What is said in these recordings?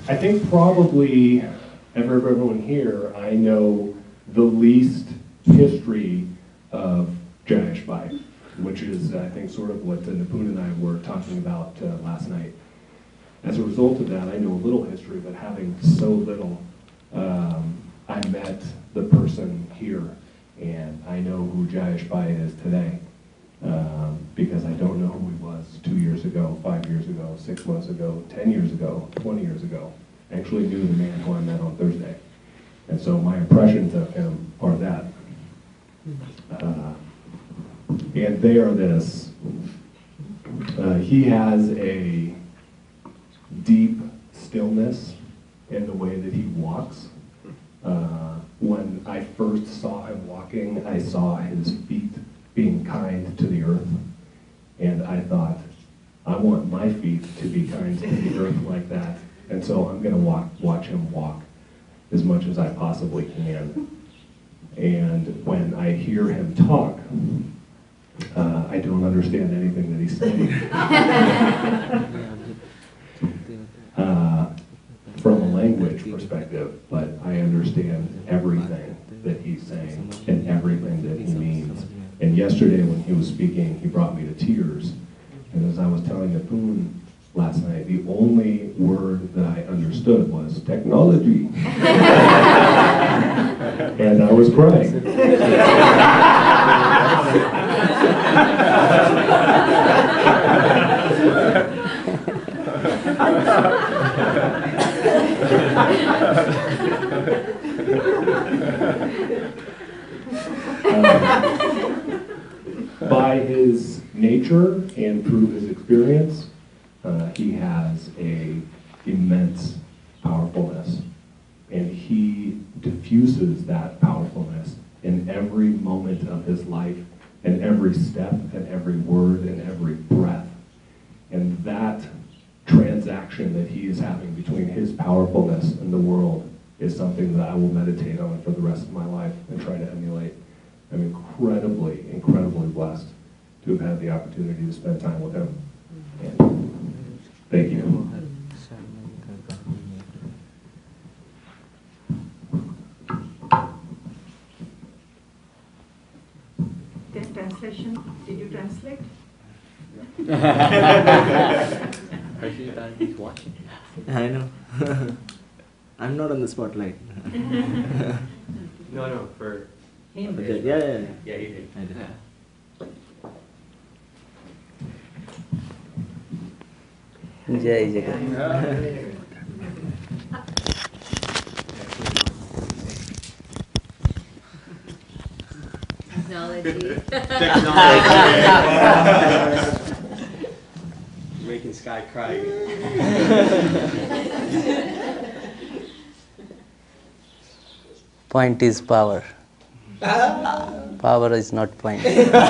I think probably everyone here, I know the least history of Jayesh Bhai, which is, I think, sort of what Nipun and I were talking about last night. As a result of that, I know a little history, but having so little, I met the person here, and I know who Jayesh Bhai is today, because I don't know who he was 2 years ago, 5 years ago, 6 months ago, 10 years ago, 20 years ago. I actually knew the man who I met on Thursday. And so my impressions of him are that. And they are this. He has a deep stillness in the way that he walks. When I first saw him walking, I saw his feet being kind to the earth. And I thought, I want my feet to be kind to the earth like that. And so I'm going to watch him walk as much as I possibly can. And when I hear him talk, I don't understand anything that he's saying. From a language perspective, but I understand everything that he's saying and everything that he means. And yesterday when he was speaking, he brought me to tears. And as I was telling Nipun last night, the only word that I understood was technology. And I was crying. By his nature and through his experience, he has an immense powerfulness, and he diffuses that powerfulness in every moment of his life, in every step, and every word, and every breath. And that transaction that he is having between his powerfulness and the world is something that I will meditate on for the rest of my life and try to emulate. I'm incredibly, incredibly blessed to have had the opportunity to spend time with him. And thank you. Then translation, did you translate? He's watching. I know. I'm not on the spotlight. No, for Him. Yeah, yeah, you did. I did. Jai Jagan. Making Sky cry. Point is power. Power is not point.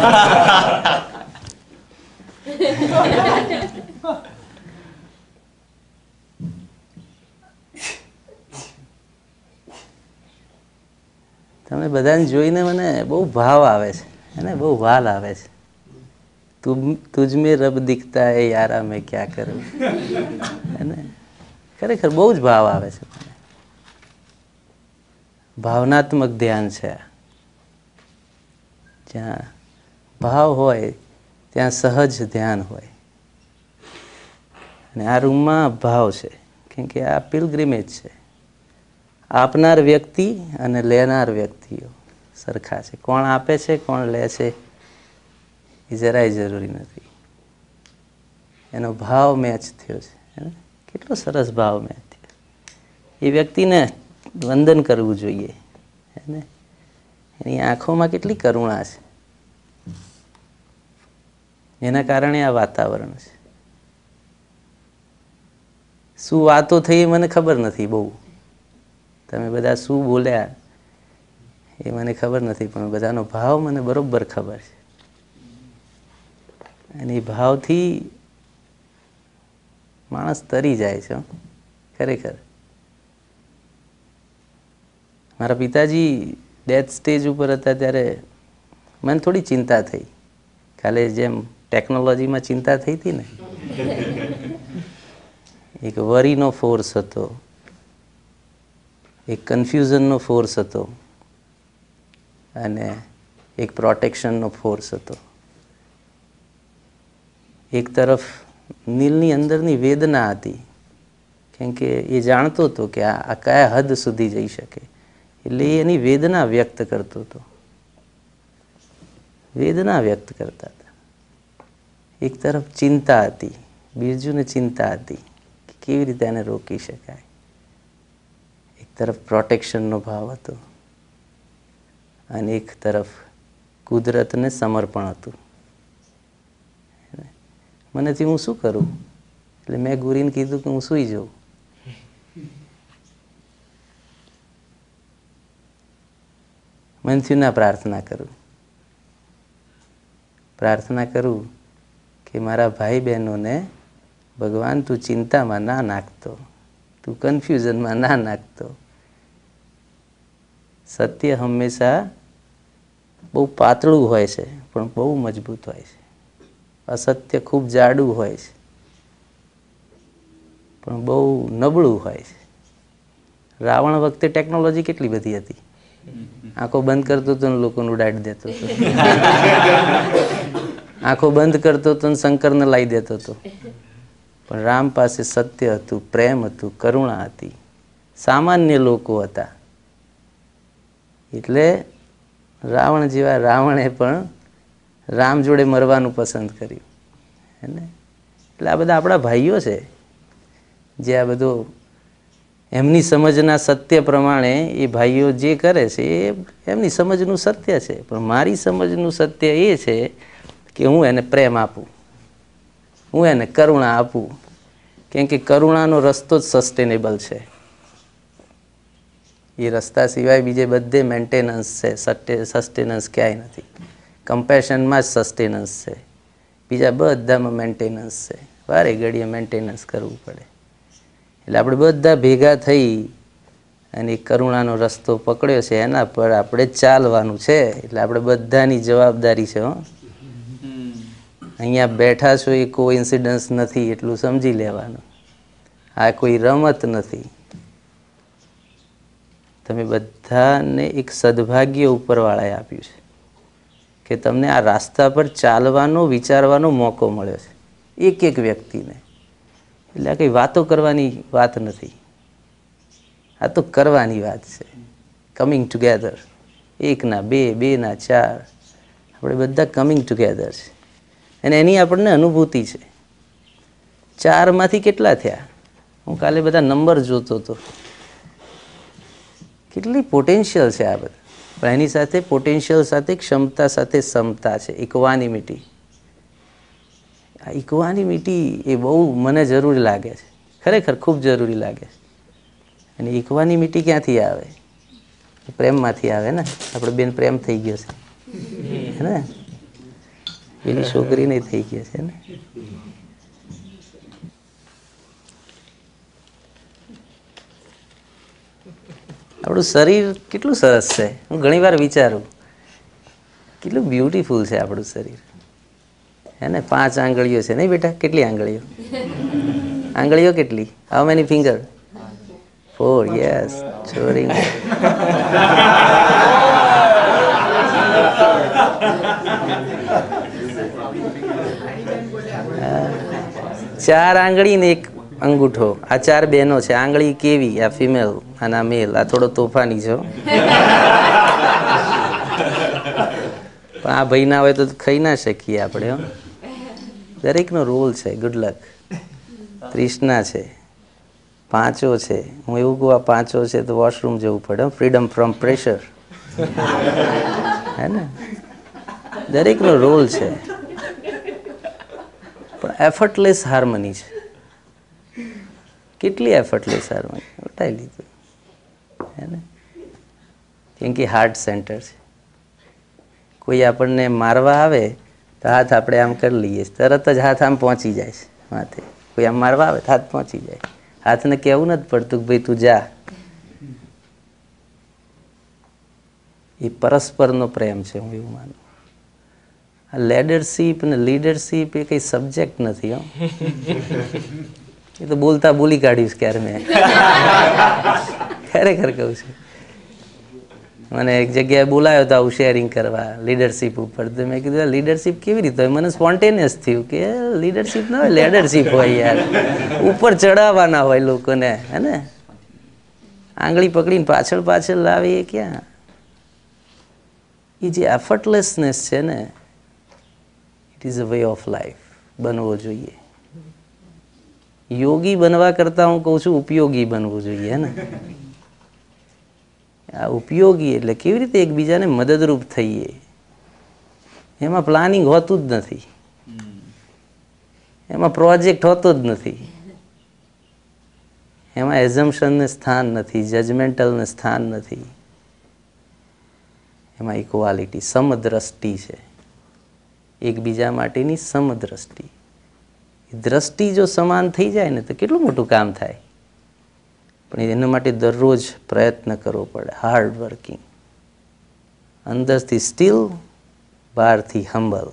તમે બધાને જોઈને મને બહુ ભાવ આવે છે અને બહુ વાલ આવે છે. तुझ में रब दिखता है यारा मैं क्या करूं. है ખરેખર બહુ જ ભાવ આવે છે. ભાવનાત્મક ધ્યાન છે. જ્યાં ભાવ હોય ત્યાં સહજ ધ્યાન હોય. અને આ રૂમમાં ભાવ છે કેમ કે આ પિલગ્રીમેજ છે. આપનાર વ્યક્તિ અને લેનાર વ્યક્તિઓ સરખા છે. કોણ આપે છે કોણ લે છે એ જરાય જરૂરી નથી. એનો ભાવ મેચ થયો છે. કેટલો સરસ ભાવ મેચ થયો. એ વ્યક્તિને વંદન કરવું જોઈએ. ને એની આંખોમાં કેટલી કરુણા છે. એના કારણે આ વાતાવરણ છે. શું વાતો થઈ એ મને ખબર નથી બહુ. તમે બધા શું બોલ્યા એ મને ખબર નથી, પણ બધાનો ભાવ મને બરોબર ખબર છે. અને એ ભાવથી માણસ તરી જાય છે ખરેખર. મારા પિતાજી ડેથ સ્ટેજ ઉપર હતા ત્યારે મને થોડી ચિંતા થઈ. કાલે જેમ ટેકનોલોજીમાં ચિંતા થઈ હતી ને, એક વરીનો ફોર્સ હતો એક કન્ફ્યુઝનનો ફોર્સ હતો અને એક પ્રોટેક્શનનો ફોર્સ હતો. એક તરફ નીલની અંદરની વેદના હતી, કેમ કે એ જાણતો હતો કે આ કયા હદ સુધી જઈ શકે, એટલે એ એની વેદના વ્યક્ત કરતો હતો. વેદના વ્યક્ત કરતા હતા. એક તરફ ચિંતા હતી, બિરજુને ચિંતા હતી કે કેવી રીતે એને રોકી શકાય. એક તરફ પ્રોટેક્શનનો ભાવ હતો અને એક તરફ કુદરતને સમર્પણ હતું. મનેથી હું શું કરું, એટલે મેં ગુરુને કીધું કે હું સૂઈ જાઉં. મનથી ના પ્રાર્થના કરું. પ્રાર્થના કરું કે મારા ભાઈ બહેનોને ભગવાન તું ચિંતામાં ના નાખતો, તું કન્ફ્યુઝનમાં ના નાખતો. સત્ય હંમેશા બહુ પાતળું હોય છે પણ બહુ મજબૂત હોય છે. અસત્ય ખૂબ જાડું હોય છે પણ બહુ નબળું હોય છે. રાવણ વખતે ટેકનોલોજી કેટલી બધી હતી, આંખો બંધ કરતો હતો ને લોકોને ઉડાડી દેતો હતો. આંખો બંધ કરતો હતો ને શંકરને લાવી દેતો હતો. પણ રામ પાસે સત્ય હતું, પ્રેમ હતું, કરુણા હતી, સામાન્ય લોકો હતા. એટલે રાવણ જેવા રાવણે પણ રામ જોડે મરવાનું પસંદ કર્યું. હે ને? એટલે આ બધા આપણા ભાઈઓ છે જે આ બધો એમની સમજના સત્ય પ્રમાણે એ ભાઈઓ જે કરે છે એ એમની સમજનું સત્ય છે. પણ મારી સમજનું સત્ય એ છે કે હું એને પ્રેમ આપું, હું એને કરુણા આપું, કેમ કે કરુણાનો રસ્તો જ સસ્ટેનેબલ છે. એ રસ્તા સિવાય બીજે બધે મેન્ટેનન્સ છે, સસ્ટેનન્સ ક્યાંય નથી. કમ્પેશનમાં જ સસ્ટેનન્સ છે, બીજા બધામાં મેન્ટેનન્સ છે. વારે ઘડીએ મેન્ટેનન્સ કરવું પડે. એટલે આપણે બધા ભેગા થઈ અને કરુણાનો રસ્તો પકડ્યો છે, એના પર આપણે ચાલવાનું છે. એટલે આપણે બધાની જવાબદારી છે. અહીંયા બેઠા છો એ કોઈ ઇન્સિડન્સ નથી, એટલું સમજી લેવાનું. આ કોઈ રમત નથી. તમે બધાને એક સદભાગ્ય ઉપરવાળાએ આપ્યું છે કે તમને આ રાસ્તા પર ચાલવાનો, વિચારવાનો મોકો મળ્યો છે, એક એક વ્યક્તિને. એટલે આ કંઈ વાતો કરવાની વાત નથી, આ તો કરવાની વાત છે. કમિંગ ટુગેધર, એકના બે, બેના ચાર, આપણે બધા કમિંગ ટુગેધર છે. અને એની આપણને અનુભૂતિ છે. 4માંથી કેટલા થયા? હું કાલે બધા નંબર જોતો હતો. કેટલી પોટેન્શિયલ છે આ બધા. પણ એની સાથે પોટેન્શિયલ સાથે ક્ષમતા સાથે ક્ષમતા છે, ઇક્વાનિમિટી. આ ઇક્વાનિમિટી એ બહુ મને જરૂરી લાગે છે, ખરેખર ખૂબ જરૂરી લાગે છે. અને ઇક્વાનિમિટી ક્યાંથી આવે? પ્રેમમાંથી આવે ને. આપણે બેન પ્રેમ થઈ ગયો છે, હે ને? પેલી છોકરીને થઈ ગયો છે ને. આપણું શરીર કેટલું સરસ છે. હું ઘણી વાર વિચારું કેટલું બ્યુટીફુલ છે આપણું શરીર, હે ને? 5 આંગળીઓ છે નહીં બેટા? કેટલી આંગળીઓ? આંગળીઓ કેટલી? How many finger? 4. યસ, છોરી. 4 આંગળી ને 1 અંગૂઠો. આ 4 બહેનો છે. આંગળી કેવી? આ ફિમેલ અને આ મેલ. આ થોડો તોફાની છો, પણ આ ભાઈ ના હોય તો ખાઈ ના શકીએ આપણે. દરેકનો રોલ છે. Good luck. તૃષ્ણા છે, પાંચો છે. હું એવું કહું આ પાંચો છે તો વોશરૂમ જવું પડે. ફ્રીડમ ફ્રોમ પ્રેશર, હે ને? દરેકનો રોલ છે. પણ એફર્ટલેસ હાર્મની છે. કેટલી એફર્ટલેસ હાર્મની. ઉઠાઈ લીધું, હે ને? કેમ કે હાર્ટ સેન્ટર છે. કોઈ આપણને મારવા આવે તો હાથ આપણે આમ કરી લઈએ, તરત જ હાથ આમ પહોંચી જાય છે માથે. કોઈ આમ મારવા આવે તો હાથ પહોંચી જાય. હાથને કહેવું નથી પડતું કે ભાઈ તું જા. એ પરસ્પરનો પ્રેમ છે, હું એવું માનું. આ લીડરશીપ ને લીડરશીપ એ કંઈ સબ્જેક્ટ નથી. હો, એ તો બોલતા બોલી કાઢ્યું ક્યારે મેં. ખરેખર કહું છું. મને એક જગ્યાએ બોલાયો હતો આવું શેરિંગ કરવા લીડરશીપ ઉપર. તો મેં કીધું લીડરશીપ કેવી રીતે હોય? મને સ્પોન્ટેનિયસ થયું કે લીડરશીપ ના હોય, લીડરશીપ હોય યાર. ઉપર ચડાવવાના હોય લોકોને, હે ને? આંગળી પકડીને પાછળ પાછળ લાવી એ ક્યાં? એ જે એફર્ટલેસનેસ છે ને, it is a way of life. બનવો જોઈએ. યોગી બનવા કરતાં હું કહું છું ઉપયોગી બનવું જોઈએ, હે ને? આ ઉપયોગી એટલે કેવી રીતે એકબીજાને મદદરૂપ થઈએ. એમાં પ્લાનિંગ હોતું જ નથી, એમાં પ્રોજેક્ટ હોતો જ નથી, એમાં એઝમ્પશનને સ્થાન નથી, જજમેન્ટલને સ્થાન નથી. એમાં ઇક્વાલિટી, સમદ્રષ્ટિ છે, એકબીજા માટેની સમદ્રષ્ટિ. દ્રષ્ટિ જો સમાન થઈ જાય ને તો કેટલું મોટું કામ થાય. પણ એના માટે દરરોજ પ્રયત્ન કરવો પડે, હાર્ડ વર્કિંગ. અંદરથી સ્ટીલ, બહારથી હમ્બલ.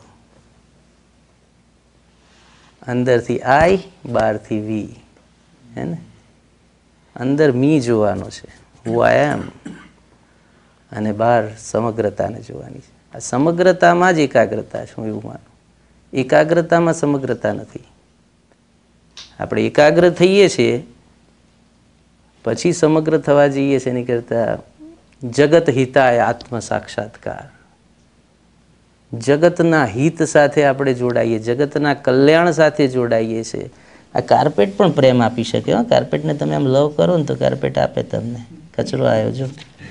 અંદરથી આઈ, બહારથી વી. હે ને? અંદર મી જોવાનો છે, હુ આઈ એમ, અને બહાર સમગ્રતાને જોવાની છે. આ સમગ્રતામાં જ એકાગ્રતા છે, હું એવું માનું. એકાગ્રતામાં સમગ્રતા નથી. આપણે એકાગ્ર થઈએ છીએ પછી સમગ્ર થવા જઈએ છીએ. એની કરતાં જગત હિતાય આત્મ સાક્ષાત્કાર, જગતના હિત સાથે આપણે જોડાઈએ, જગતના કલ્યાણ સાથે જોડાઈએ છીએ. આ કાર્પેટ પણ પ્રેમ આપી શકે. કાર્પેટને તમે આમ લવ કરો ને તો કાર્પેટ આપે તમને. કચરો આવ્યો જો,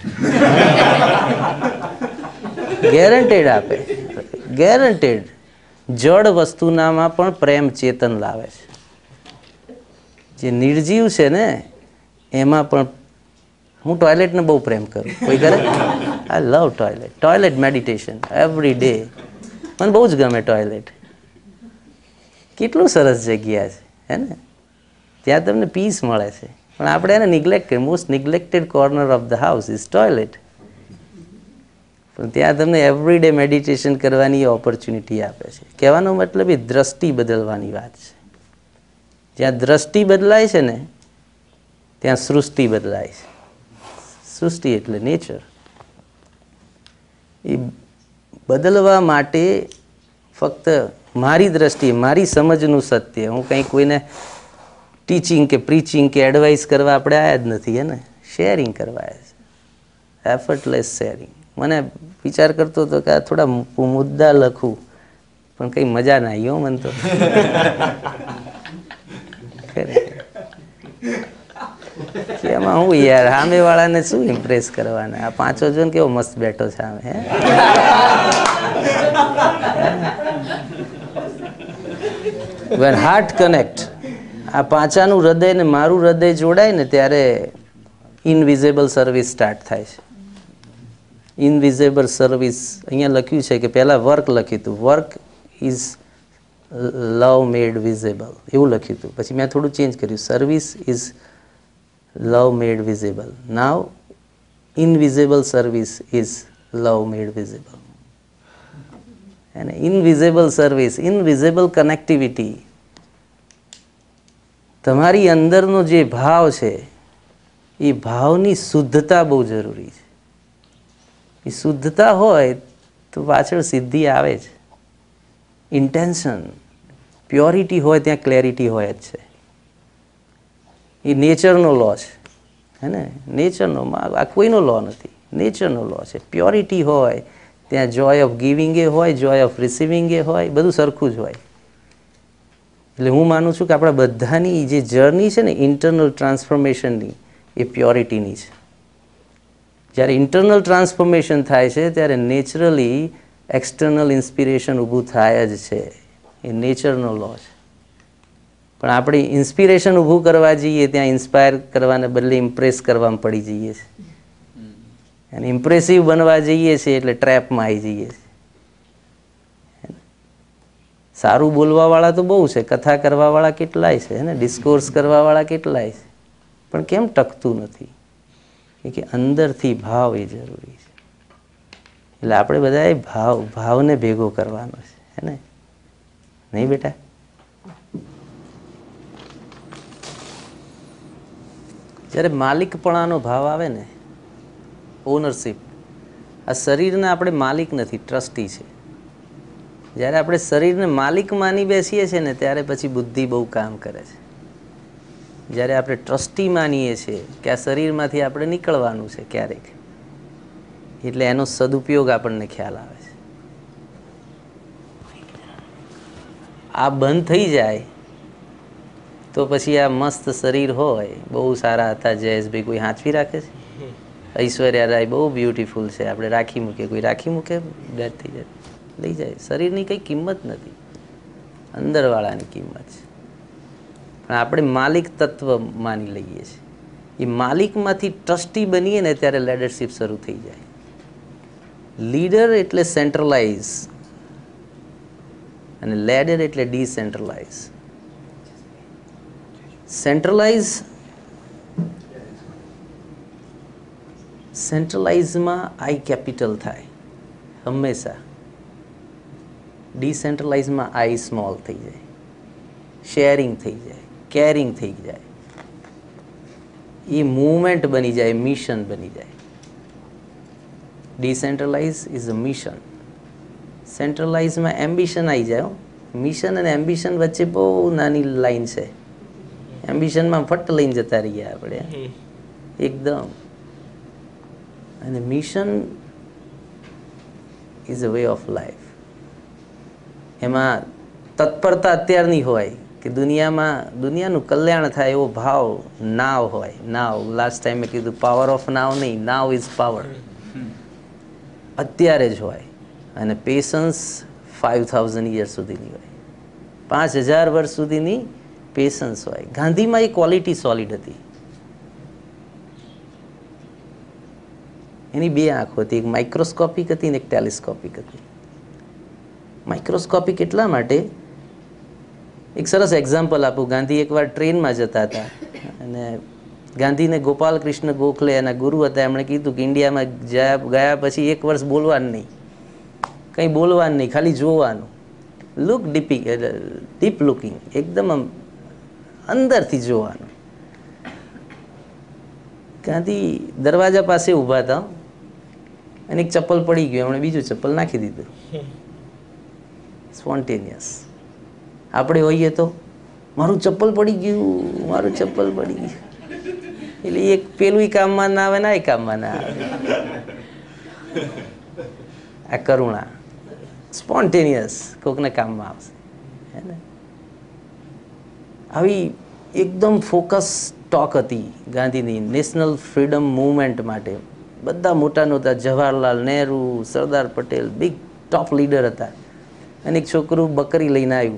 ગેરંટેડ આપે, ગેરંટેડ. જડ વસ્તુનામાં પણ પ્રેમ ચેતન લાવે છે. જે નિર્જીવ છે ને એમાં પણ. હું ટોયલેટને બહુ પ્રેમ કરું. કોઈ કરે? I love toilet. Toilet meditation every day બહુ જ ગમે ટોયલેટ. કેટલું સરસ જગ્યા છે, હે ને? ત્યાં તમને પીસ મળે છે. પણ આપણે એને નિગ્લેક્ટ કરીએ. Most neglected corner of the house is toilet. પણ ત્યાં તમને એવરી ડે મેડિટેશન કરવાની ઓપોર્ચ્યુનિટી આપે છે. કહેવાનો મતલબ એ દ્રષ્ટિ બદલવાની વાત છે. જ્યાં દ્રષ્ટિ બદલાય છે ને ત્યાં સૃષ્ટિ બદલાય છે. સૃષ્ટિ એટલે નેચર. એ બદલવા માટે ફક્ત મારી દ્રષ્ટિએ, મારી સમજનું સત્ય, હું કંઈ કોઈને ટીચિંગ કે પ્રીચિંગ કે એડવાઇસ કરવા આપણે આવ્યા જ નથી, હે ને? શેરિંગ કરવા આવ્યા છે. Effortless sharing. મને વિચાર કરતો હતો કે આ થોડા મુદ્દા લખું, પણ કંઈ મજા ના આવી હો મને તો. એમાં હું યાર સામે વાળાને શું ઇમ્પ્રેસ કરવાના? આ પાંચો જો ને કેવો મસ્ત બેઠો છે સામે, હે? When heart connect, આ પાંચાનું હૃદય ને મારું હૃદય જોડાય ને ત્યારે ઇનવિઝિબલ સર્વિસ સ્ટાર્ટ થાય છે. ઇનવિઝિબલ સર્વિસ અહીંયા લખ્યું છે કે પહેલા વર્ક લખ્યું હતું. Work is love made visible એવું લખ્યું હતું. પછી મેં થોડું ચેન્જ કર્યું. Service is love made visible. Now invisible service is love made visible. અને ઇનવિઝિબલ સર્વિસ, ઇનવિઝિબલ કનેક્ટિવિટી. તમારી અંદરનો જે ભાવ છે એ ભાવની શુદ્ધતા બહુ જરૂરી છે. એ શુદ્ધતા હોય તો પાછળ સિદ્ધિ આવે છે. ઇન્ટેન્શન, પ્યોરિટી હોય ત્યાં ક્લેરિટી હોય જ છે. એ નેચરનો લો છે, હે ને? નેચરનો, આ કોઈનો લો નથી, નેચરનો લો છે. પ્યોરિટી હોય ત્યાં જોય ઓફ ગિવિંગ એ હોય, જોય ઓફ રિસીવિંગ એ હોય, બધું સરખું જ હોય. એટલે હું માનું છું કે આપણા બધાની જે જર્ની છે ને ઇન્ટરનલ ટ્રાન્સફોર્મેશનની, એ પ્યોરિટીની છે. જ્યારે ઇન્ટરનલ ટ્રાન્સફોર્મેશન થાય છે ત્યારે નેચરલી એક્સટર્નલ ઇન્સ્પિરેશન ઊભું થાય જ છે. એ નેચરનો લો છે. પણ આપણે ઇન્સ્પિરેશન ઊભું કરવા જઈએ ત્યાં ઇન્સ્પાયર કરવાને બદલે ઇમ્પ્રેસ કરવામાં પડી જઈએ છીએ. અને ઇમ્પ્રેસિવ બનવા જઈએ છીએ એટલે ટ્રેપમાં આવી જઈએ છીએ. સારું બોલવાવાળા તો બહુ છે, કથા કરવાવાળા કેટલાય છે, ને ડિસ્કોર્સ કરવાવાળા કેટલાય છે, પણ કેમ ટકતું નથી? કે અંદરથી ભાવ એ જરૂરી છે. એટલે આપણે બધાએ ભાવને ભેગો કરવાનો છે, હે ને? નહીં બેટા? જ્યારે માલિકપણાનો ભાવ આવે ને, ઓનરશિપ, આ શરીરના આપણે માલિક નથી, ટ્રસ્ટી છે. જ્યારે આપણે શરીરને માલિક માની બેસીએ છીએ ને ત્યારે પછી બુદ્ધિ બહુ કામ કરે છે. જ્યારે આપણે ટ્રસ્ટી માનીએ છીએ કે આ શરીરમાંથી આપણે નીકળવાનું છે ક્યારેક, એટલે એનો સદુપયોગ આપણને ખ્યાલ આવે છે. આ બંધ થઈ જાય તો પછી આ મસ્ત શરીર હોય, બહુ સારા હતા જયેશભાઈ, કોઈ હાંચવી રાખે છે? ઐશ્વર્યા રાય બહુ બ્યુટીફુલ છે, આપણે રાખી મૂકીએ, કોઈ રાખી મૂકે? ડેડ થઈ જાય, લઈ જાય. શરીરની કંઈ કિંમત નથી, અંદરવાળાની કિંમત છે. પણ આપણે માલિક તત્વ માની લઈએ છીએ. એ માલિકમાંથી ટ્રસ્ટી બનીએ ને ત્યારે લીડરશીપ શરૂ થઈ જાય. લીડર એટલે સેન્ટ્રલાઇઝ અને લેડર એટલે ડિસેન્ટ્રલાઇઝ. સેન્ટ્રલાઇઝમાં આઈ કેપિટલ થાય હંમેશા, ડિસેન્ટ્રલાઇઝમાં આઈ સ્મોલ થઈ જાય, શેરિંગ થઈ જાય, કેરિંગ થઈ જાય, એ મૂવમેન્ટ બની જાય, મિશન બની જાય. Decentralise is a mission. સેન્ટ્રલાઇઝમાં એમ્બિશન આવી જાય. મિશન અને એમ્બિશન વચ્ચે બહુ નાની લાઈન છે. એમ્બિશનમાં ફટ લઈને જતા રહીએ આપણે એકદમ. અને mission is a way of life. એમાં તત્પરતા અત્યારની હોય કે દુનિયાનું કલ્યાણ થાય એવો ભાવ નાવ હોય. નાવ, લાસ્ટ ટાઈમ મેં કીધું પાવર ઓફ નાવ નહીં, નાવ ઇઝ પાવર. અત્યારે જ હોય. અને પેશન્સ 5000 યર્સ સુધીની હોય, 5000 વર્ષ સુધીની પેશન્સ હોય. ગાંધીમાં એ ક્વોલિટી સોલિડ હતી. એની બે આંખો હતી, એક માઇક્રોસ્કોપિક હતી ને એક ટેલિસ્કોપિક હતી. માઇક્રોસ્કોપિક એટલા માટે, એક સરસ એક્ઝામ્પલ આપું. ગાંધી એકવાર ટ્રેનમાં જતા હતા અને ગાંધીને ગોપાલ કૃષ્ણ ગોખલે એના ગુરુ હતા, એમણે કીધું કે ઇન્ડિયામાં ગયા પછી 1 વર્ષ બોલવાનું નહીં, કંઈ બોલવાનું નહીં, ખાલી જોવાનું. ડીપ લુકિંગ, એકદમ અંદરથી જોવાનું. ગાંધી દરવાજા પાસે ઊભા હતા અને એક ચપ્પલ પડી ગયું, એમણે બીજું ચપ્પલ નાખી દીધું. સ્પોન્ટેનિયસ. આપણે હોઈએ તો મારું ચપ્પલ પડી ગયું, મારું ચપ્પલ પડી ગયું, એટલે એક પેલું કામમાં ના આવે ને આ કામમાં ના આવે. આ કરુણા સ્પોન્ટેનિયસ કોકને કામમાં આવશે. હે ને? આવી એકદમ ફોકસ ટોક હતી ગાંધીની નેશનલ ફ્રીડમ મૂવમેન્ટ માટે. બધા મોટા નહોતા, Jawaharlal Nehru, Sardar Patel, big top leader હતા. અને એક છોકરું બકરી લઈને આવ્યું.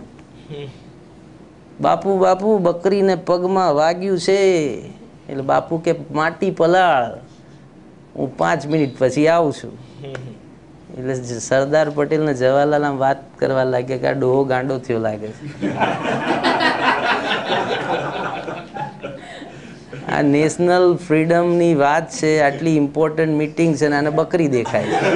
બાપુ બાપુ બકરીને પગમાં વાગ્યું છે. એટલે બાપુ કે માટી પલાળ, હું 5 મિનિટ પછી આવું છું. એટલે સરદાર પટેલ ને જવાહરલાલ આમ વાત કરવા લાગ્યા કે આ ડોહો ગાંડો થયો લાગે છે. આ નેશનલ ફ્રીડમની વાત છે, આટલી ઇમ્પોર્ટન્ટ મીટિંગ છે ને આને બકરી દેખાય છે.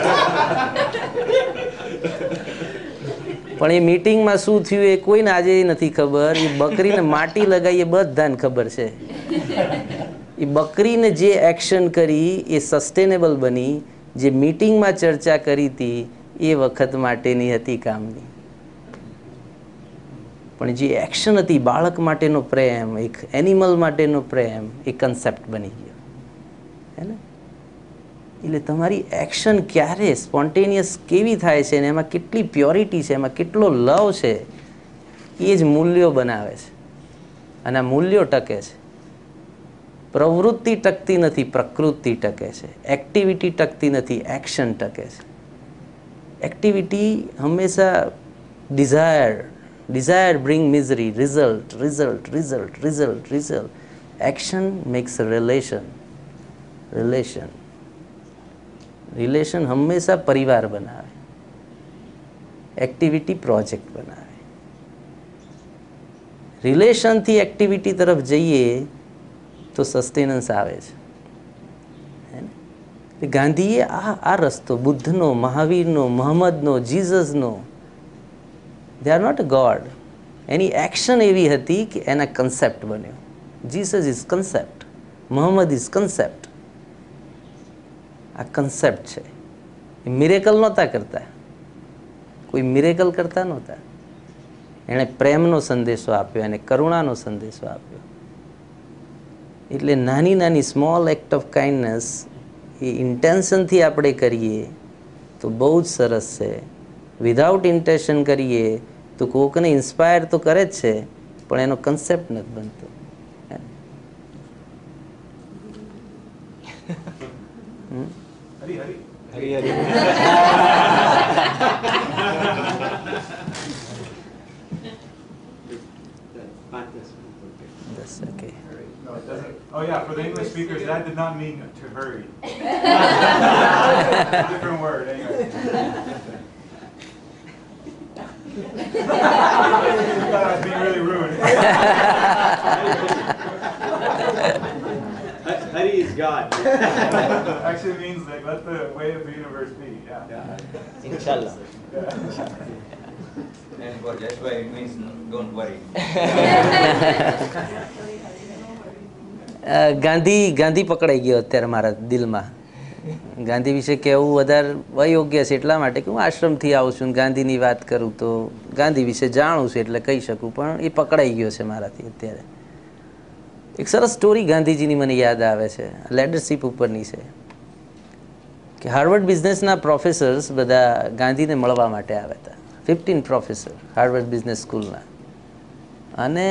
પણ એ મીટિંગમાં શું થયું એ કોઈને આજે નથી ખબર. એ બકરીને માટી લગાવી એ બધાને ખબર છે. એ બકરીને જે એક્શન કરી એ સસ્ટેનેબલ બની. જે મીટિંગમાં ચર્ચા કરી હતી એ વખત માટેની હતી કામની, પણ જે એક્શન હતી બાળક માટેનો પ્રેમ, એક એનિમલ માટેનો પ્રેમ, એ કન્સેપ્ટ બની ગયો. હે ને? એટલે તમારી એક્શન ક્યારે સ્પોન્ટેનિયસ કેવી થાય છે ને એમાં કેટલી પ્યોરિટી છે, એમાં કેટલો લવ છે, એ જ મૂલ્યો બનાવે છે. અને આ મૂલ્યો ટકે છે. પ્રવૃત્તિ ટકતી નથી, પ્રકૃતિ ટકે છે. એક્ટિવિટી ટકતી નથી, એક્શન ટકે છે. એક્ટિવિટી હંમેશા desire bring misery, result. Action makes relation હંમેશા પરિવાર બનાવે, એક્ટિવિટી પ્રોજેક્ટ બનાવે. રિલેશનથી એક્ટિવિટી તરફ જઈએ તો સસ્ટેનન્સ આવે છે. ગાંધીએ આ રસ્તો, બુદ્ધનો, મહાવીરનો, મોહમ્મદનો, જીસસનો, they are not a god. એની એક્શન એવી હતી કે એના કન્સેપ્ટ બન્યો. Jesus is concept, Muhammad is concept. આ કન્સેપ્ટ છે. એ મિરેકલ નહોતા કરતા, કોઈ મિરેકલ કરતા નહોતા. એણે પ્રેમનો સંદેશો આપ્યો, એને કરુણાનો સંદેશો આપ્યો. એટલે નાની નાની સ્મોલ એક્ટ ઓફ કાઇન્ડનેસ એ ઇન્ટેન્શનથી આપણે કરીએ તો બહુ જ સરસ છે. વિધાઉટ ઇન્ટેન્શન કરીએ તો કોકને ઇન્સ્પાયર તો કરે જ છે, પણ એનો કન્સેપ્ટ નથી બનતો. That's okay. No, it doesn't. Oh yeah, for the English speakers, that did not mean to hurry. Different word, anyway. I was being really rude. Hari is God. Actually means like let the way of the universe be. Yeah. Inshallah. And for that's why it means don't worry. Gandhi પકડાઈ ગયો અત્યારે મારા દિલમાં. ગાંધી વિશે કહેવું વધારે અયોગ્ય છે એટલા માટે કે હું આશ્રમથી આવું છું, ગાંધીની વાત કરું તો ગાંધી વિશે જાણું છું એટલે કહી શકું, પણ એ પકડાઈ ગયો છે મારાથી અત્યારે. એક સરસ સ્ટોરી ગાંધીજીની મને યાદ આવે છે, લીડરશીપ ઉપરની છે, કે હાર્વર્ડ બિઝનેસના પ્રોફેસર્સ બધા ગાંધીને મળવા માટે આવ્યા હતા. 15 પ્રોફેસર હાર્વર્ડ બિઝનેસ સ્કૂલના. અને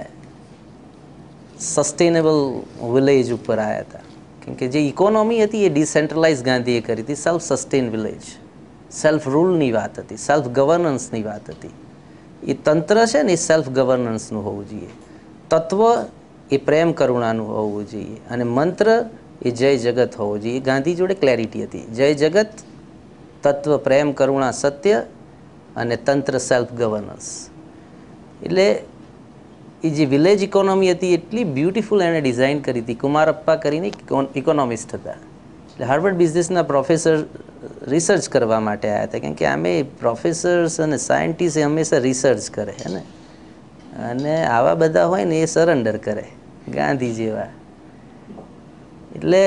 સસ્ટેનેબલ વિલેજ ઉપર આવ્યા હતા, કેમ કે જે ઇકોનોમી હતી એ ડિસેન્ટ્રલાઇઝ ગાંધીએ કરી હતી. સેલ્ફ સસ્ટેન વિલેજ, સેલ્ફ રૂલની વાત હતી, સેલ્ફ ગવર્નન્સની વાત હતી. એ તંત્ર છે ને એ સેલ્ફ ગવર્નન્સનું હોવું જોઈએ, તત્વ એ પ્રેમ કરુણાનું હોવું જોઈએ, અને મંત્ર એ જય જગત હોવું જોઈએ. ગાંધી જોડે ક્લેરિટી હતી. જય જગત, તત્વ પ્રેમ કરુણા સત્ય, અને તંત્ર સેલ્ફ ગવર્નન્સ. એટલે એ જે વિલેજ ઇકોનોમી હતી એટલી બ્યુટિફુલ એણે ડિઝાઇન કરી હતી. કુમારપ્પા કરીને ઇકોનોમિસ્ટ હતા. એટલે હાર્વર્ડ બિઝનેસના પ્રોફેસર રિસર્ચ કરવા માટે આવ્યા હતા, કેમ કે આમે પ્રોફેસર્સ અને સાયન્ટિસ્ટ એ હંમેશા રિસર્ચ કરે છે ને, અને આવા બધા હોય ને એ સરેન્ડર કરે ગાંધી જેવા. એટલે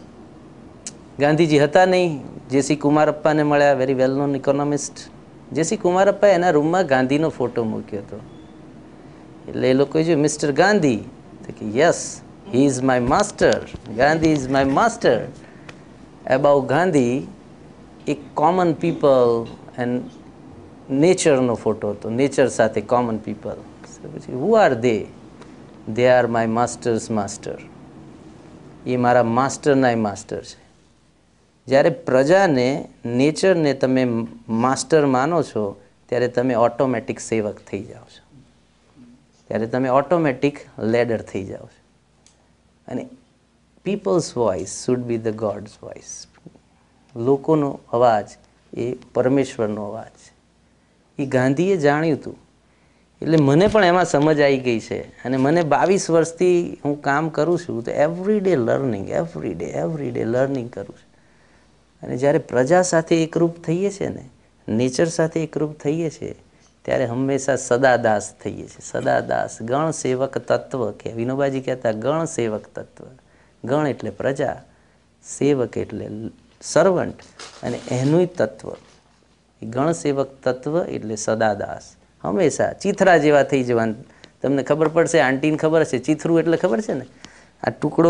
ગાંધીજી હતા નહીં. જેસી કુમારપ્પાને મળ્યા, very well known economist. JC કુમારપ્પાએ એના રૂમમાં ગાંધીનો ફોટો મૂક્યો હતો. એટલે એ લોકોએ જોયું, મિસ્ટર ગાંધી, તો કે yes, he is my master, Gandhi is my master. About Gandhi એક કોમન પીપલ એન્ડ નેચરનો ફોટો હતો, નેચર સાથે કોમન પીપલ. પછી who are they are my masters master. એ મારા માસ્ટરના માસ્ટર છે. જ્યારે પ્રજાને, નેચરને તમે માસ્ટર માનો છો ત્યારે તમે ઓટોમેટિક સેવક થઈ જાઓ છો, ત્યારે તમે ઓટોમેટિક લેડર થઈ જાઓ છો. અને people's voice should be the god's voice. લોકોનો અવાજ એ પરમેશ્વરનો અવાજ છે. એ ગાંધીએ જાણ્યું હતું. એટલે મને પણ એમાં સમજ આવી ગઈ છે. અને મને 22 વર્ષથી હું કામ કરું છું તો every day learning, every day learning કરું છું. અને જ્યારે પ્રજા સાથે એકરૂપ થઈએ છીએ ને, નેચર સાથે એકરૂપ થઈએ છીએ, ત્યારે હંમેશા સદાદાસ થઈએ છીએ. સદાદાસ, ગણ સેવક તત્વ કે વિનોબાજી કહેતા, ગણ સેવક તત્વ. ગણ એટલે પ્રજા, સેવક એટલે સર્વન્ટ, અને એનું તત્વ ગણ સેવક તત્વ એટલે સદાદાસ. હંમેશા ચીથરા જેવા થઈ જવાનું. તમને ખબર પડશે, આંટીને ખબર છે ચીથરું એટલે ખબર છે ને, આ ટુકડો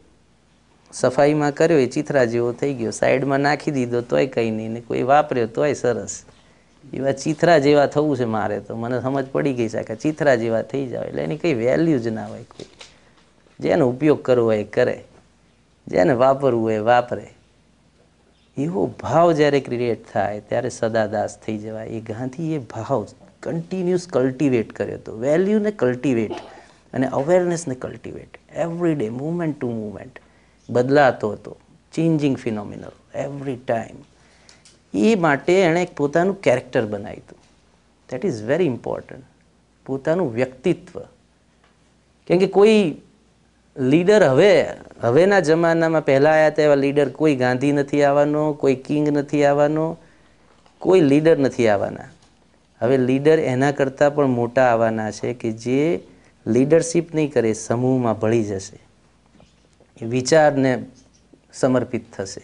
સફાઈમાં કર્યો એ ચીથરા જેવો થઈ ગયો, સાઈડમાં નાખી દીધો તોય કંઈ નહીં, ને કોઈ વાપર્યો તોય સરસ. એવા ચીથરા જેવા થવું છે મારે. તો મને સમજ પડી ગઈ છે કે ચીથરા જેવા થઈ જાવ એટલે એની કંઈ વેલ્યુ જ ના હોય. કોઈ જેનો ઉપયોગ કરવો હોય એ કરે, જેને વાપરવું હોય એ વાપરે. એવો ભાવ જ્યારે ક્રિએટ થાય ત્યારે સદાદાસ થઈ જવાય. એ ગાંધીએ ભાવ કન્ટિન્યુઅસ કલ્ટિવેટ કર્યો હતો, વેલ્યુને કલ્ટિવેટ અને અવેરનેસને cultivate. Every day, movement to movement બદલાતો હતો, ચેન્જિંગ ફિનોમિનલ એવરી ટાઈમ. એ માટે એણે એક પોતાનું કેરેક્ટર બનાવ્યું હતું. That is very important. પોતાનું વ્યક્તિત્વ. કેમ કે કોઈ લીડર હવેના જમાનામાં પહેલાં આવ્યા હતા એવા લીડર કોઈ ગાંધી નથી આવવાનો, કોઈ કિંગ નથી આવવાનો, કોઈ લીડર નથી આવવાના. હવે લીડર એના કરતાં પણ મોટા આવવાના છે કે જે લીડરશિપ નહીં કરે, સમૂહમાં ભળી જશે. એ વિચારને સમર્પિત થશે.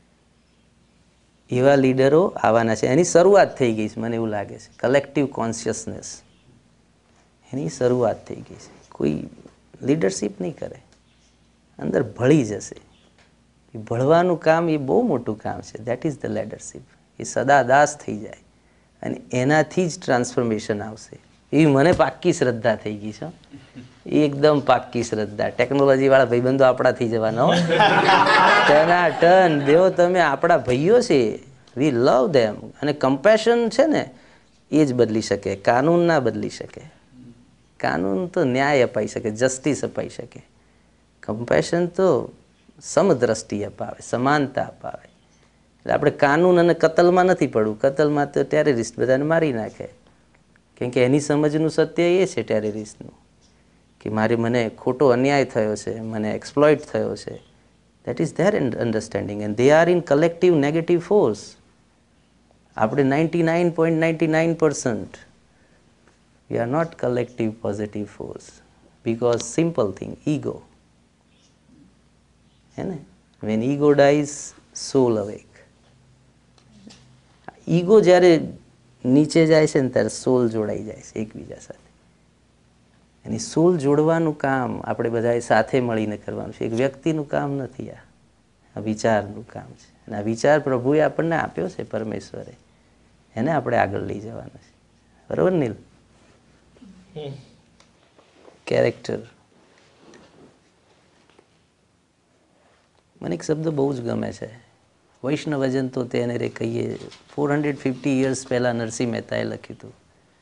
એવા લીડરો આવવાના છે. એની શરૂઆત થઈ ગઈ છે, મને એવું લાગે છે. કલેક્ટિવ કોન્શિયસનેસ એની શરૂઆત થઈ ગઈ છે. કોઈ લીડરશિપ નહીં કરે, અંદર ભળી જશે. ભળવાનું કામ એ બહુ મોટું કામ છે. That is the leadership. એ સદાદાસ થઈ જાય અને એનાથી જ ટ્રાન્સફોર્મેશન આવશે. એવી મને પાક્કી શ્રદ્ધા થઈ ગઈ છે. એકદમ પાક્કી શ્રદ્ધા. ટેકનોલોજી વાળા ભાઈબંધો આપણાથી જવાના તેના ટર્ન દેવો. તમે આપણા ભાઈઓ છે. વી લવ ધેમ. અને કમ્પેશન છે ને એ જ બદલી શકે, કાનૂન ના બદલી શકે. કાનૂન તો ન્યાય અપાઈ શકે, જસ્ટિસ અપાઈ શકે. કમ્પેશન તો સમદ્રષ્ટિ અપાવે, સમાનતા અપાવે. એટલે આપણે કાનૂન અને કતલમાં નથી પડવું. કતલમાં તો ટેરરિસ્ટ બધાને મારી નાખે. કેમ કે એની સમજનું સત્ય એ છે ટેરરિસ્ટનું કે મને ખોટો અન્યાય થયો છે, મને એક્સપ્લોઇટ થયો છે. That is their understanding and they are in collective negative force. આપણે 99.99% we are not collective positive force because simple thing, ego. When ego dies, soul awake. ego જ્યારે નીચે જાય છે ને ત્યારે સોલ જોડાઈ જાય છે એકબીજા સાથે. એની સોલ જોડવાનું કામ આપણે બધાએ સાથે મળીને કરવાનું છે. એક વ્યક્તિનું કામ નથી, આ વિચારનું કામ છે. અને આ વિચાર પ્રભુએ આપણને આપ્યો છે, પરમેશ્વરે. એને આપણે આગળ લઈ જવાનું છે. બરાબર નીલ? કેરેક્ટર. મને એક શબ્દ બહુ જ ગમે છે. વૈષ્ણવજન તો તેને રે કહીએ. 450 years પહેલાં નરસિંહ મહેતાએ લખ્યું હતું.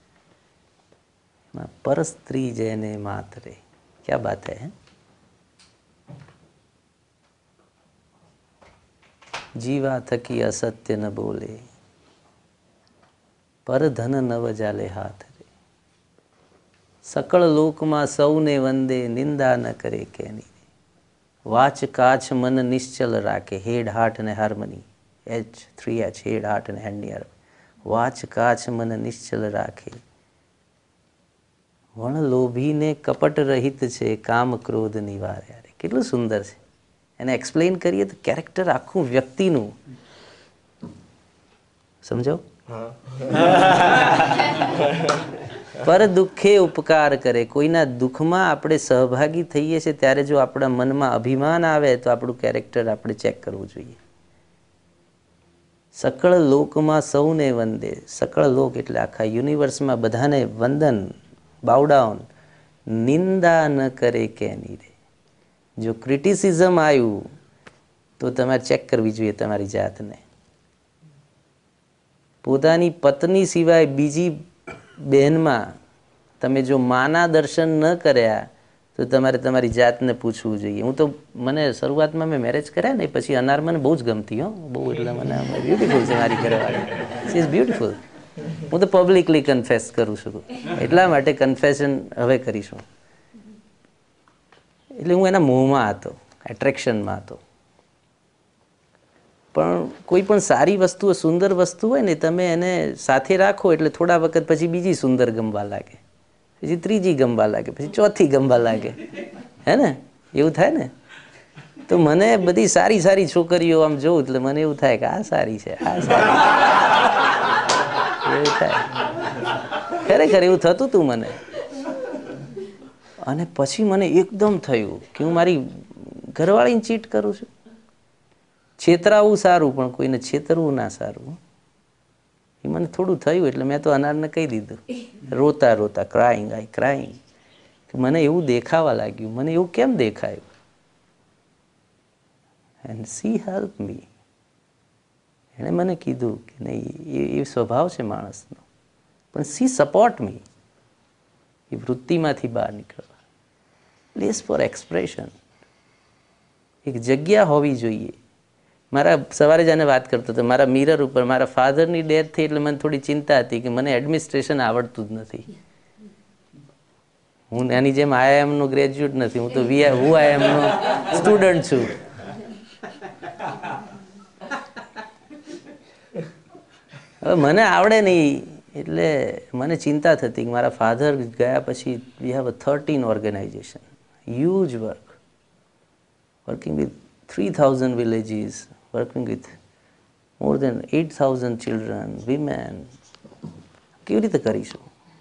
એમાં પરસ્ત્રી જેને માતરે. ક્યાં બાત હે? જીવા થકી અસત્ય ન બોલે, પર ધન નવ જાલે હાથ રે. સકળ લોકમાં સૌને વંદે, નિંદા ન કરે કેની. વાચ કાચ મન નિશ્ચલ રાખે, હેડ હાર્ટ અને હાર્મની. H3H, હેડ હાર્ટ અને હેન્ડની હાર્મની. વાચ કાચ મન નિશ્ચલ રાખે. વણ લોભીને કપટ રહિત છે, કામ ક્રોધ નિવાર્યા રે. કેટલું સુંદર છે. એને એક્સપ્લેન કરીએ તો કેરેક્ટર આખું વ્યક્તિનું. સમજો? પર દુઃખે ઉપકાર કરે. કોઈના દુઃખમાં આપણે સહભાગી થઈએ છીએ ત્યારે જો આપણા મનમાં અભિમાન આવે તો આપણું કેરેક્ટર આપણે ચેક કરવું જોઈએ. સકળ લોકમાં સૌને વંદે. સકળ લોક એટલે આખા યુનિવર્સમાં બધાને વંદન, બાવડાઉન. નિંદા ન કરે કેની રે. જો ક્રિટિસિઝમ આવ્યું તો તમારે ચેક કરવી જોઈએ તમારી જાતને. પોતાની પત્ની સિવાય બીજી બહેનમાં તમે જો માના દર્શન ન કર્યા તો તમારે તમારી જાતને પૂછવું જોઈએ. હું તો મને શરૂઆતમાં મેં મેરેજ કર્યા ને પછી અનાર મને બહુ જ ગમતી. બહુ એટલે મને બ્યુટીફુલ છે મારી ઘરવાળી. She is beautiful. હું તો પબ્લિકલી કન્ફેસ કરું છું. એટલા માટે કન્ફેશન હવે કરીશું. એટલે હું એના મોહમાં હતો, એટ્રેક્શનમાં હતો. પણ કોઈ પણ સારી વસ્તુ, સુંદર વસ્તુ હોય ને તમે એને સાથે રાખો એટલે થોડા વખત પછી બીજી સુંદર ગમવા લાગે, પછી ત્રીજી ગમવા લાગે, પછી ચોથી ગમવા લાગે. હે ને? એવું થાય ને? તો મને બધી સારી સારી છોકરીઓ આમ જોઉં એટલે મને એવું થાય કે આ સારી છે, આ સારી. એવું થાય. ખરેખર એવું થતું હતું મને. અને પછી મને એકદમ થયું કે હું મારી ઘરવાળીને ચીટ કરું છું. છેતરાવું સારું પણ કોઈને છેતરવું ના સારું. એ મને થોડું થયું એટલે મેં તો અનારને કહી દીધું, રોતા રોતા, ક્રાઇંગ, આઈ ક્રાઇંગ. મને એવું દેખાવા લાગ્યું. મને એવું કેમ દેખાયું? And see help me. એણે મને કીધું કે નહીં, એ સ્વભાવ છે માણસનો, પણ સી સપોર્ટ મી. એ વૃત્તિમાંથી બહાર નીકળવા. Place for expression. એક જગ્યા હોવી જોઈએ. મારા સવારે જ આને વાત કરતો હતો, મારા મિરર ઉપર મારા ફાધરની ડેથ થઈ એટલે મને થોડી ચિંતા હતી કે મને એડમિનિસ્ટ્રેશન આવડતું જ નથી. હું એની જેમ IIMનો ગ્રેજ્યુએટ નથી, હું તો IIMનો સ્ટુડન્ટ છું. હવે મને આવડે નહીં એટલે મને ચિંતા થતી કે મારા ફાધર ગયા પછી we have 13 organisation, huge work. working with 3,000 villages, working with more than 8,000 children, women. કેવી રીતે કરીશું?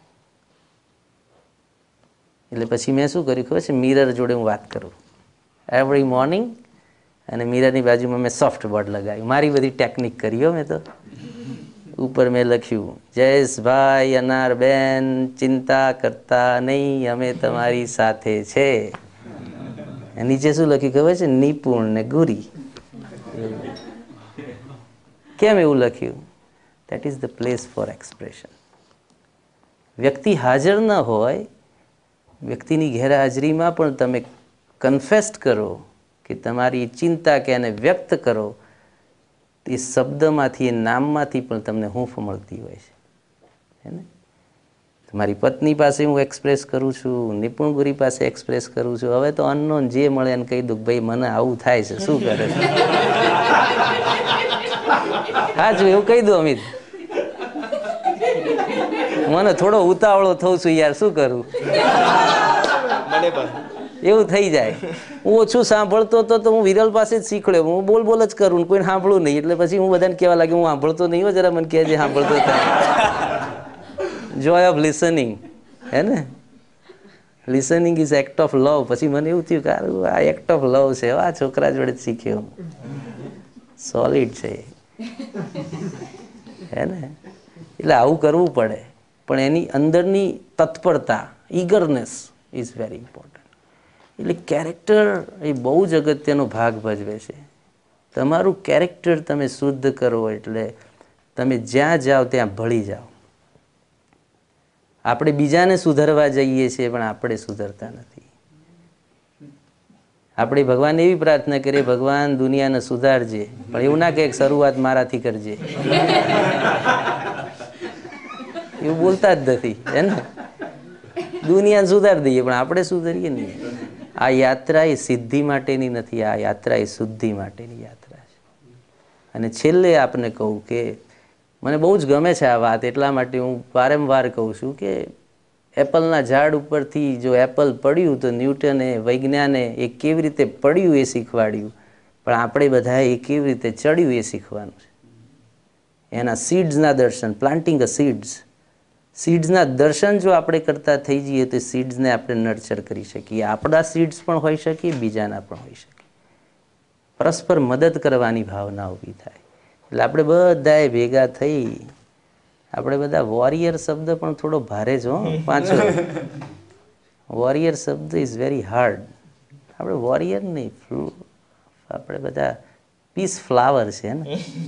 એટલે પછી મેં શું કર્યું ખબર છે, મિરર જોડે હું વાત કરું એવરી મોર્નિંગ, અને મિરરની બાજુમાં મેં સોફ્ટ બોર્ડ લગાવ્યું. મારી બધી ટેકનિક કરી હો મેં તો. ઉપર મેં લખ્યું, જયેશભાઈ અનારબેન ચિંતા કરતા નહીં, અમે તમારી સાથે છે. નીચે શું લખ્યું ખબર છે, નિપુણ ને ગુરી. કેમ એવું લખ્યું? That is the place for expression. વ્યક્તિ હાજર ન હોય, વ્યક્તિની ગેરહાજરીમાં પણ તમે કન્ફેસ્ટ કરો કે તમારી ચિંતા કે એને વ્યક્ત કરો, એ શબ્દમાંથી, એ નામમાંથી પણ તમને હૂંફ મળતી હોય છે. હે ને? મારી પત્ની પાસે હું એક્સપ્રેસ કરું છું, નિપુણ ગુરી પાસે એક્સપ્રેસ કરું છું. હવે તો અનનોન જે મળે એને કહી દઉં, ભાઈ મને આવું થાય છે, શું કરે છે? હા જો એવું કહી દઉં, અમિત મને થોડો ઉતાવળો થઉં છું યાર, શું કરું? એવું થઈ જાય. હું ઓછું સાંભળતો હતો તો હું વિરલ પાસે જ શીખડ્યો, હું બોલ બોલ જ કરું, કોઈને સાંભળું નહીં. એટલે પછી હું બધાને કહેવા લાગ્યો, હું સાંભળતો નહીં હો, જરા મને કહેજે સાંભળતો થાય. જોય ઓફ લિસનિંગ, હે ને? Listening is act of love. પછી મને એવું થયું કે આ એક્ટ ઓફ લવ છે, આ છોકરા જોડે જ શીખ્યો, સોલિડ છે, હે ને? એટલે આવું કરવું પડે, પણ એની અંદરની તત્પરતા, ઈગરનેસ ઇઝ વેરી ઇમ્પોર્ટન્ટ. એટલે કેરેક્ટર એ બહુ જ અગત્યનો ભાગ ભજવે છે. તમારું કેરેક્ટર તમે શુદ્ધ કરો એટલે તમે જ્યાં જાઓ ત્યાં ભળી જાઓ. આપણે બીજાને સુધારવા જઈએ છીએ, પણ આપણે સુધરતા નથી. આપણે ભગવાન એવી પ્રાર્થના કરીએ, ભગવાન દુનિયાને સુધારજે, પણ એવું ના કહે શરૂઆત મારાથી કરજે. એવું બોલતા જ નથી, હે ને? દુનિયાને સુધારી દઈએ, પણ આપણે સુધરીએ નહીં. આ યાત્રા એ સિદ્ધિ માટેની નથી, આ યાત્રા એ શુદ્ધિ માટેની યાત્રા છે. અને છેલ્લે આપને કહું કે મને બહુ જ ગમે છે આ વાત, એટલા માટે હું વારંવાર કહું છું કે એપલના ઝાડ ઉપરથી જો એપલ પડ્યું તો ન્યૂટને, વૈજ્ઞાને એ કેવી રીતે પડ્યું એ શીખવાડ્યું, પણ આપણે બધાએ એ કેવી રીતે ચડ્યું એ શીખવાનું છે. એના સીડ્સના દર્શન, પ્લાન્ટિંગ અ સીડ્સના દર્શન જો આપણે કરતા થઈ જઈએ તો સીડ્સને આપણે નર્ચર કરી શકીએ. આપણા સીડ્સ પણ હોઈ શકીએ, બીજાના પણ હોઈ શકે. પરસ્પર મદદ કરવાની ભાવના ઊભી થાય. એટલે આપણે બધાએ ભેગા થઈ, આપણે બધા વોરિયર શબ્દ પણ થોડો ભારે જ હો પાછો. વોરિયર શબ્દ ઇઝ વેરી હાર્ડ. આપણે વોરિયર નહીં, આપણે બધા પીસ ફ્લાવર છે ને,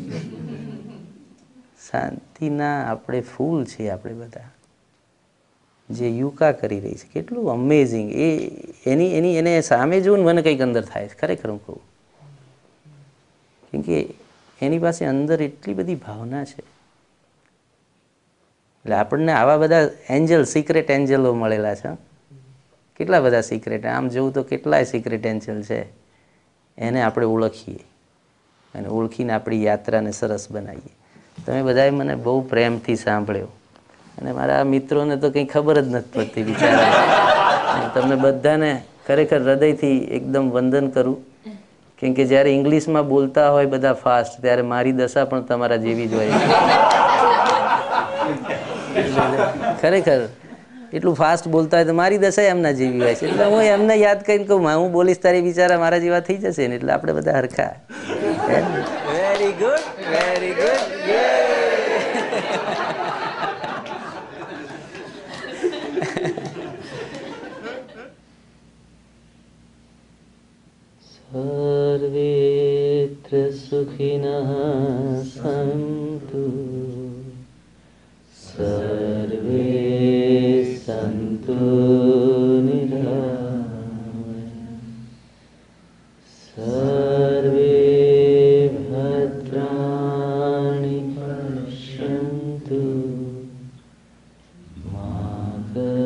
શાંતિના આપણે ફૂલ છીએ. આપણે બધા જે યુકા કરી રહી છે, કેટલું અમેઝિંગ. એને સામે જોઉં ને મને કંઈક અંદર થાય છે, ખરેખર હું કહું. કેમ કે એની પાસે અંદર એટલી બધી ભાવના છે. એટલે આપણને આવા બધા એન્જલ, સિક્રેટ એન્જલો મળેલા છે. કેટલા બધા સિક્રેટ, આમ જોઉં તો કેટલાય સિક્રેટ એન્જલ છે. એને આપણે ઓળખીએ અને ઓળખીને આપણી યાત્રાને સરસ બનાવીએ. તમે બધાએ મને બહુ પ્રેમથી સાંભળ્યો, અને મારા મિત્રોને તો કંઈ ખબર જ નથી પડતી બિચારા. તમને બધાને ખરેખર હૃદયથી એકદમ વંદન કરું. કેમ કે જ્યારે ઇંગ્લિશમાં બોલતા હોય બધા ફાસ્ટ, ત્યારે મારી દશા પણ તમારા જેવી જ હોય. ખરેખર એટલું ફાસ્ટ બોલતા હોય તો મારી દશા એમના જેવી હોય છે. એટલે હું એમને યાદ કરીને કહું, હું બોલીશ તારી બિચારા મારા જેવા થઈ જશે ને. એટલે આપણે બધા હરખા. Very good, very good. સર્વેત્ર સુખિનઃ સંતુ, સર્વે સંતુ નિરામયા, સર્વે ભદ્રાણિ પશ્યન્તુ મા